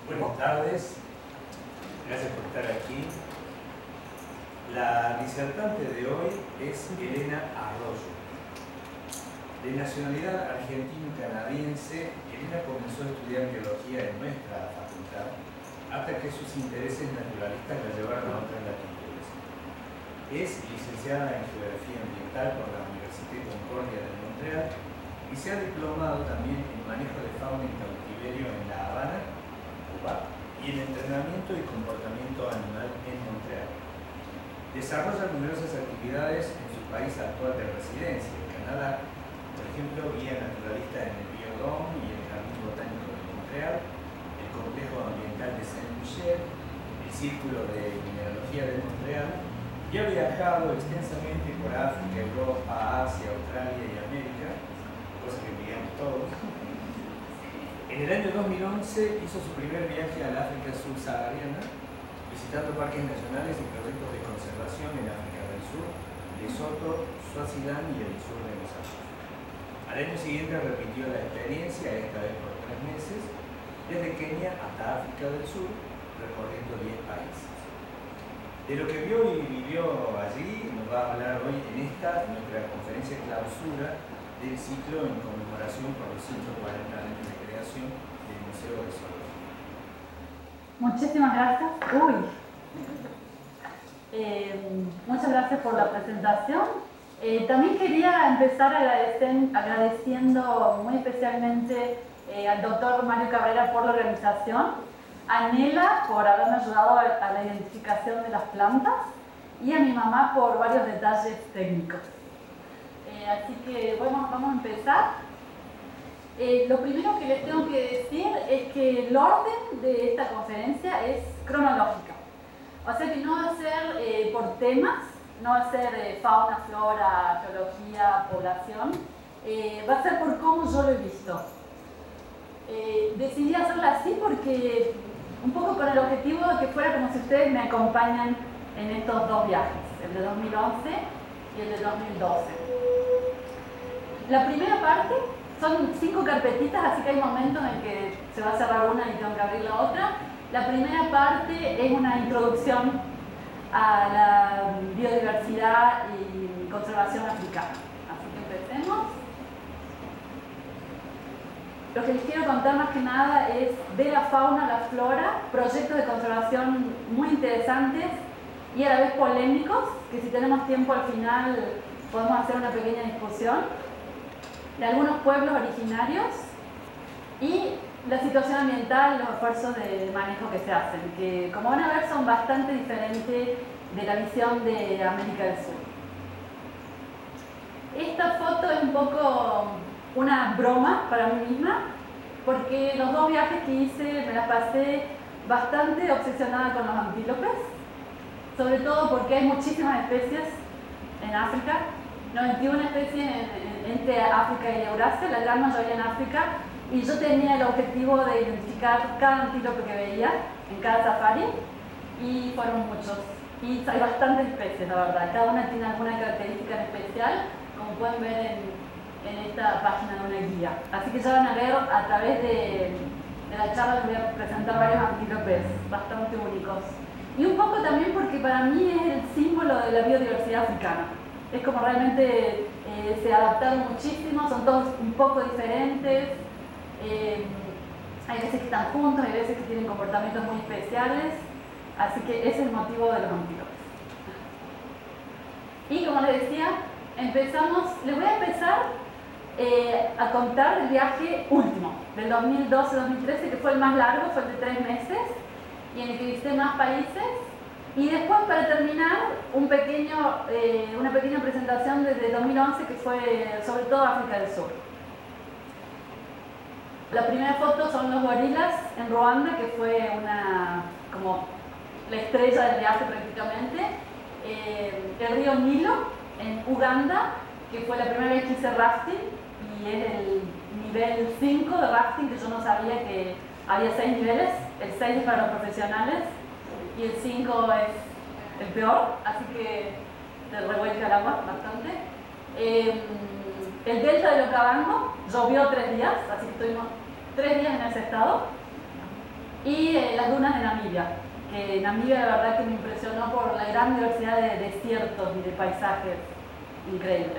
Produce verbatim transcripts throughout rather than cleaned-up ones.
Buenas tardes, gracias por estar aquí. La disertante de hoy es Elena Arroyo. De nacionalidad argentino-canadiense, Elena comenzó a estudiar biología en nuestra facultad hasta que sus intereses naturalistas la llevaron a otras latitudes. Es licenciada en Geografía Ambiental por la Universidad Concordia de Montreal y se ha diplomado también en manejo de fauna en cautiverio en La Habana, Cuba, y en entrenamiento y comportamiento animal en Montreal. Desarrolla numerosas actividades en su país actual de residencia, en Canadá, por ejemplo, guía naturalista en el Biodome y el Jardín Botánico de Montreal, el Complejo Ambiental de Saint-Michel, el Círculo de Mineralogía de Montreal, y ha viajado extensamente por África, Europa, Asia, Australia y América, cosa que vivíamos todos. En el año dos mil once hizo su primer viaje al África subsahariana, visitando parques nacionales y proyectos de conservación en África del Sur, Lesoto, Suazilán y el sur de Mozambique. Al año siguiente repitió la experiencia, esta vez por tres meses, desde Kenia hasta África del Sur, recorriendo diez países. De lo que vio y vivió allí nos va a hablar hoy en esta, nuestra conferencia clausura del ciclo en conmemoración por los ciento cuarenta años de creación del Museo de Zoología. Muchísimas gracias. Uy. Eh, muchas gracias por la presentación. Eh, también quería empezar agradeciendo muy especialmente eh, al doctor Mario Cabrera por la organización, a Nela por haberme ayudado a la identificación de las plantas y a mi mamá por varios detalles técnicos. Eh, así que bueno, vamos a empezar. Eh, lo primero que les tengo que decir es que el orden de esta conferencia es cronológica. O sea que no va a ser eh, por temas, no va a ser eh, fauna, flora, geología, población, eh, va a ser por cómo yo lo he visto. Eh, decidí hacerla así porque un poco con el objetivo de que fuera como si ustedes me acompañan en estos dos viajes, el de dos mil once y el de dos mil doce. La primera parte son cinco carpetitas, así que hay momentos en que se va a cerrar una y tengo que abrir la otra. La primera parte es una introducción a la biodiversidad y conservación africana. Así que empecemos. Lo que les quiero contar más que nada es de la fauna a la flora, proyectos de conservación muy interesantes y a la vez polémicos, que si tenemos tiempo al final podemos hacer una pequeña discusión, de algunos pueblos originarios y la situación ambiental, los esfuerzos de manejo que se hacen, que como van a ver son bastante diferentes de la visión de América del Sur. Esta foto es un poco una broma para mí misma, porque los dos viajes que hice me las pasé bastante obsesionada con los antílopes, sobre todo porque hay muchísimas especies en África, noventa y una especies en, en, entre África y Eurasia, la gran mayoría en África, y yo tenía el objetivo de identificar cada antílope que veía en cada safari, y fueron muchos. Y hay bastantes especies, la verdad, cada una tiene alguna característica especial, como pueden ver en en esta página de una guía. Así que ya van a ver a través de, de la charla les voy a presentar varios antílopes bastante únicos. Y un poco también porque para mí es el símbolo de la biodiversidad africana. Es como realmente eh, se adaptaron muchísimo, son todos un poco diferentes. Eh, hay veces que están juntos, hay veces que tienen comportamientos muy especiales. Así que ese es el motivo de los antílopes. Y como les decía, empezamos, les voy a empezar Eh, a contar del viaje último, del dos mil doce dos mil trece, que fue el más largo, fue el de tres meses, y en el que visité más países. Y después, para terminar, un pequeño, eh, una pequeña presentación desde dos mil once, que fue sobre todo África del Sur. La primera foto son los gorilas en Ruanda, que fue una, como la estrella del viaje prácticamente. Eh, el río Nilo en Uganda, que fue la primera vez que hice rafting, y es el nivel cinco de rafting, que yo no sabía que había seis niveles. El seis es para los profesionales y el cinco es el peor, así que te revuelca el agua bastante. Eh, el delta de Okavango llovió tres días, así que estuvimos tres días en ese estado. y eh, las dunas de Namibia, que Namibia la verdad que me impresionó por la gran diversidad de desiertos y de paisajes increíbles.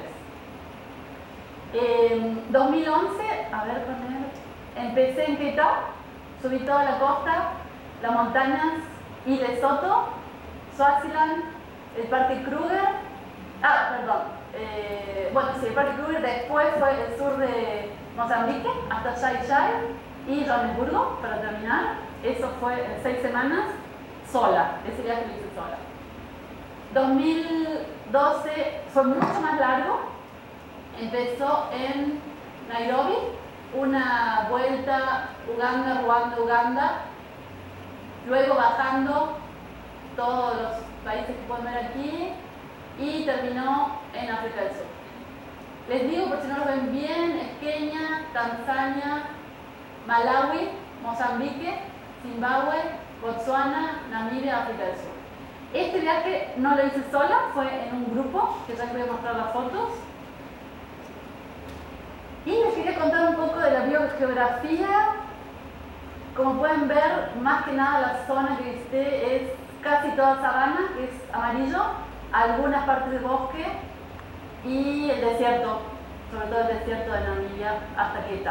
En dos mil once, a ver, poner, empecé en Cape Town, subí toda la costa, las montañas y Lesoto, Swaziland, el Parque Kruger, ah, perdón, eh, bueno, sí, el Parque Kruger, después fue el sur de Mozambique, hasta Chai Chai y Johannesburgo, para terminar. Eso fue en seis semanas, sola, ese viaje lo hice sola. dos mil doce fue mucho más largo, empezó en Nairobi, una vuelta Uganda, Ruanda, Uganda, luego bajando todos los países que pueden ver aquí y terminó en África del Sur. Les digo, por si no lo ven bien, es Kenia, Tanzania, Malawi, Mozambique, Zimbabue, Botsuana, Namibia, África del Sur. Este viaje no lo hice sola, fue en un grupo, que ya les voy a mostrar las fotos. Y les quería contar un poco de la biogeografía. Como pueden ver, más que nada la zona que visité es casi toda sabana, que es amarillo, algunas partes de bosque y el desierto, sobre todo el desierto de Namibia hasta Queta.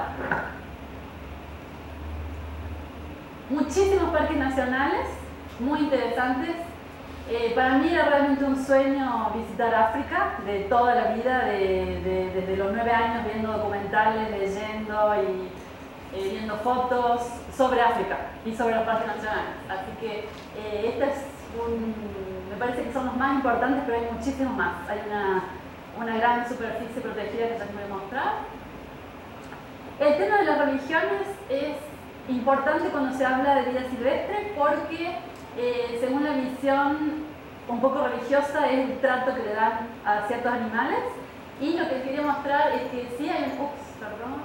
Muchísimos parques nacionales, muy interesantes. Eh, para mí era realmente un sueño visitar África, de toda la vida, de, de, desde los nueve años viendo documentales, leyendo y eh, viendo fotos sobre África y sobre los parques nacionales. Así que eh, este es un, me parece que son los más importantes, pero hay muchísimos más. Hay una, una gran superficie protegida que ya les voy a mostrar. El tema de las religiones es importante cuando se habla de vida silvestre porque Eh, según la visión un poco religiosa es el trato que le dan a ciertos animales y lo que les quería mostrar es que sí hay un... Ups, perdón.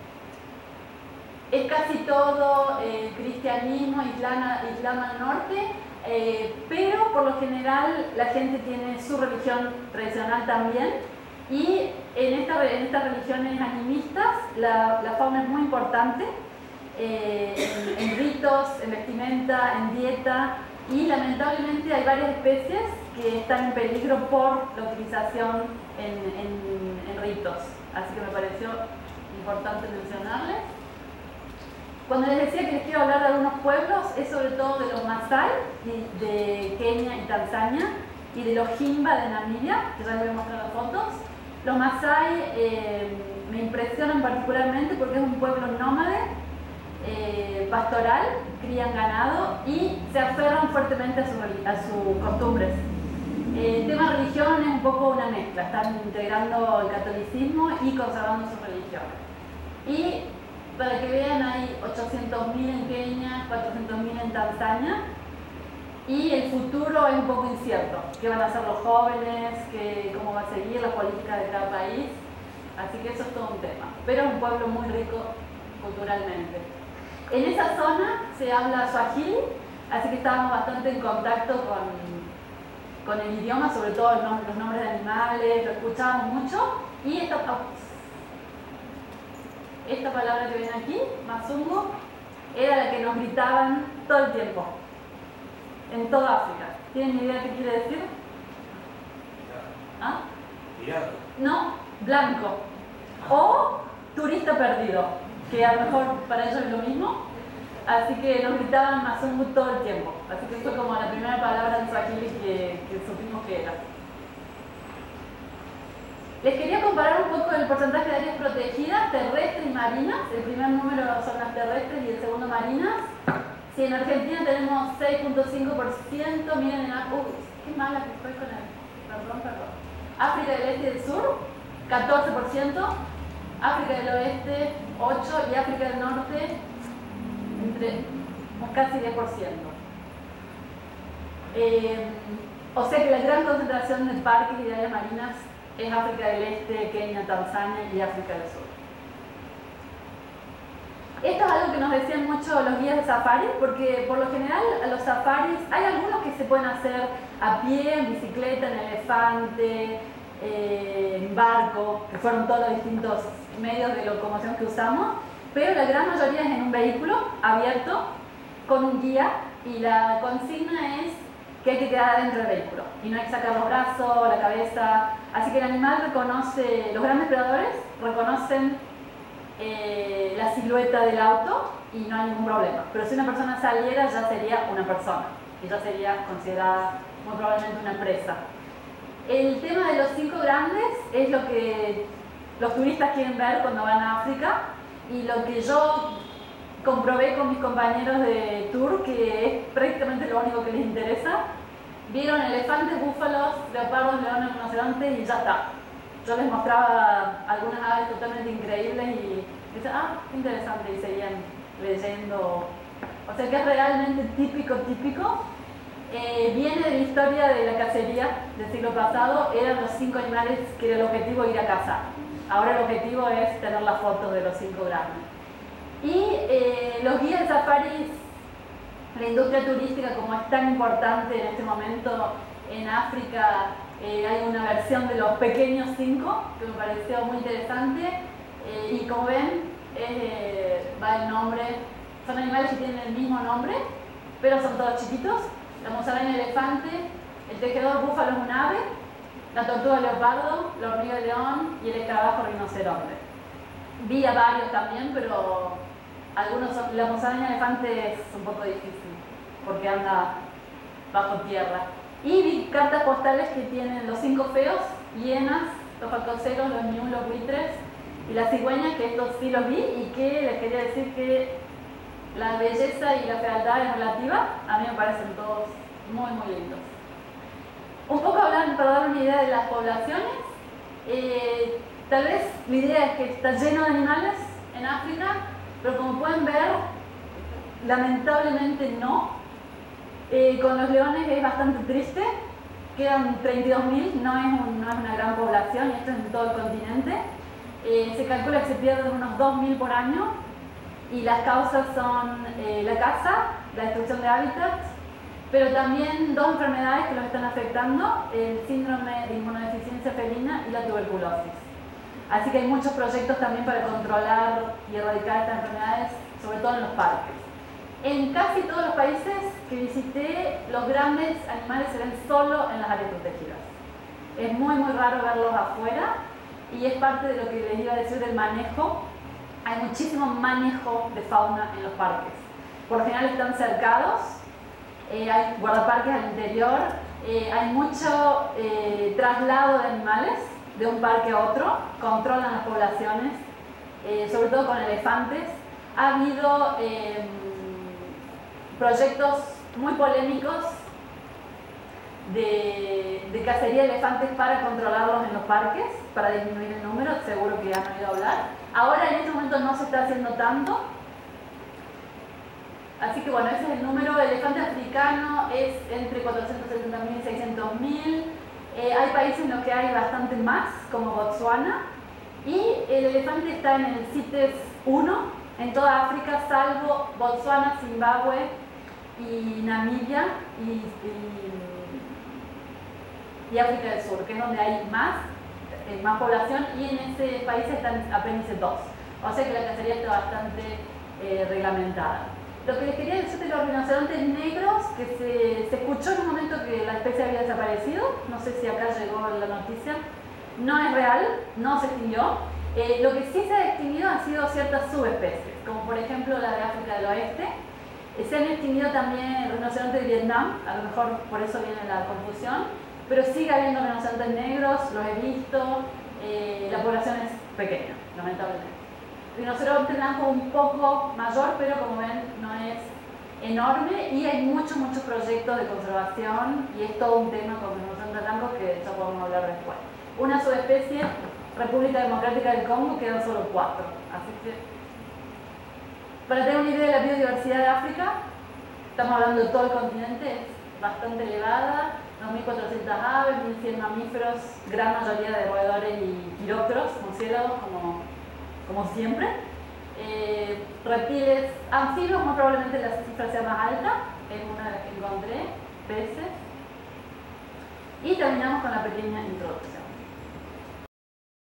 Es casi todo eh, cristianismo, islam, islam al norte, eh, pero por lo general la gente tiene su religión tradicional también y en, esta, en estas religiones animistas la, la fauna es muy importante. Eh, en, en ritos, en vestimenta, en dieta y lamentablemente hay varias especies que están en peligro por la utilización en, en, en ritos, así que me pareció importante mencionarles. Cuando les decía que les quiero hablar de algunos pueblos es sobre todo de los Masái de Kenia y Tanzania y de los Himba de Namibia, que ya les voy a mostrar las fotos. Los Masái eh, me impresionan particularmente porque es un pueblo nómade, Eh, pastoral, crían ganado y se aferran fuertemente a, su, a sus costumbres. El tema religión es un poco una mezcla, están integrando el catolicismo y conservando sus religiones. Y para que vean, hay ochocientos mil en Kenia, cuatrocientos mil en Tanzania y el futuro es un poco incierto. ¿Qué van a hacer los jóvenes? ¿Qué, ¿Cómo va a seguir la política de cada país? Así que eso es todo un tema, pero es un pueblo muy rico culturalmente. En esa zona se habla Swahili, así que estábamos bastante en contacto con, con el idioma, sobre todo los nombres de animales, lo escuchábamos mucho. Y esta, oh, esta palabra que ven aquí, Mazungu, era la que nos gritaban todo el tiempo, en toda África. ¿Tienen idea qué quiere decir? ¿Ah? No, blanco. O turista perdido, que a lo mejor para ellos es lo mismo, así que nos gritaban Mazungu todo el tiempo, así que fue como la primera palabra en Swahili que, que supimos que era. Les quería comparar un poco el porcentaje de áreas protegidas, terrestres y marinas. El primer número son las terrestres y el segundo marinas. Si en Argentina tenemos seis punto cinco por ciento, miren en... Uy, qué mala que estoy con el... Perdón, perdón. África del Este y del Sur, catorce por ciento. África del Oeste, ocho por ciento, y África del Norte, entre casi diez por ciento. Eh, o sea que la gran concentración de parques y de áreas marinas es África del Este, Kenia, Tanzania y África del Sur. Esto es algo que nos decían mucho los guías de safari, porque por lo general a los safaris hay algunos que se pueden hacer a pie, en bicicleta, en elefante, eh, en barco, que fueron todos los distintos medios de locomoción que usamos, pero la gran mayoría es en un vehículo abierto con un guía y la consigna es que hay que quedar dentro del vehículo y no hay que sacar los brazos, la cabeza. Así que el animal reconoce, los grandes predadores reconocen eh, la silueta del auto y no hay ningún problema. Pero si una persona saliera ya sería una persona y ya sería considerada muy probablemente una presa. El tema de los cinco grandes es lo que los turistas quieren ver cuando van a África y lo que yo comprobé con mis compañeros de tour, que es prácticamente lo único que les interesa. Vieron elefantes, búfalos, leopardos, leones, rinocerontes y ya está. Yo les mostraba algunas aves totalmente increíbles y dicen, ah, qué interesante, y seguían leyendo. O sea que es realmente típico, típico. Eh, viene de la historia de la cacería del siglo pasado, eran los cinco animales que era el objetivo ir a cazar. Ahora el objetivo es tener las fotos de los cinco grandes. Y eh, los guías de safaris, la industria turística como es tan importante en este momento en África, eh, hay una versión de los pequeños cinco que me pareció muy interesante eh, y como ven eh, va el nombre, son animales que tienen el mismo nombre pero son todos chiquitos. La musaraña elefante, el tejedor búfalo es un ave, la tortuga leopardo, la hormiga león y el escarabajo rinoceronte. Vi a varios también, pero algunos son, la musaraña elefante es un poco difícil porque anda bajo tierra. Y vi cartas postales que tienen los cinco feos, hienas, los falcoceros, los ñus, los buitres y las cigüeñas, que estos sí los vi y que les quería decir que la belleza y la fealdad es relativa. A mí me parecen todos muy muy lindos. Un poco hablando para dar una idea de las poblaciones, eh, tal vez la idea es que está lleno de animales en África, pero como pueden ver, lamentablemente no. Eh, con los leones es bastante triste, quedan treinta y dos mil, no, un, no es una gran población y esto es en todo el continente. Eh, se calcula que se pierden unos dos mil por año y las causas son eh, la caza, la destrucción de hábitats, pero también dos enfermedades que los están afectando, el síndrome de inmunodeficiencia felina y la tuberculosis. Así que hay muchos proyectos también para controlar y erradicar estas enfermedades, sobre todo en los parques. En casi todos los países que visité, los grandes animales se ven solo en las áreas protegidas. Es muy muy raro verlos afuera y es parte de lo que les iba a decir del manejo. Hay muchísimo manejo de fauna en los parques. Por lo general están cercados, eh, hay guardaparques al interior, eh, hay mucho eh, traslado de animales de un parque a otro, controlan las poblaciones, eh, sobre todo con elefantes. Ha habido eh, proyectos muy polémicos de, de cacería de elefantes para controlarlos en los parques, para disminuir el número, seguro que han oído hablar. Ahora en este momento no se está haciendo tanto, así que bueno, ese es el número. El elefante africano es entre cuatrocientos setenta mil y seiscientos mil. Eh, hay países en los que hay bastante más, como Botsuana, y el elefante está en el CITES uno en toda África, salvo Botsuana, Zimbabue y Namibia y, y, y África del Sur, que es donde hay más, eh, más población, y en ese país están apenas dos. O sea que la cacería está bastante eh, reglamentada. Lo que les quería decir de los rinocerontes negros, que se, se escuchó en un momento que la especie había desaparecido, no sé si acá llegó la noticia, no es real, no se extinguió. Eh, lo que sí se ha extinguido han sido ciertas subespecies, como por ejemplo la de África del Oeste. Eh, se han extinguido también rinocerontes de Vietnam, a lo mejor por eso viene la confusión, pero sigue habiendo rinocerontes negros, los he visto, eh, la población es pequeña, lamentablemente. Rinoceronte blanco un poco mayor, pero como ven no es enorme, y hay muchos, muchos proyectos de conservación y es todo un tema con rinoceronte blanco que ya podemos hablar después. Una subespecie, República Democrática del Congo, quedan solo cuatro. Así que, para tener una idea de la biodiversidad de África, estamos hablando de todo el continente, es bastante elevada, dos mil cuatrocientas aves, mil cien mamíferos, gran mayoría de roedores y quirópteros, murciélagos, como, como siempre. Eh, reptiles, anfibios, muy probablemente la cifra sea más alta, es una de las que encontré, peces. Y terminamos con la pequeña introducción.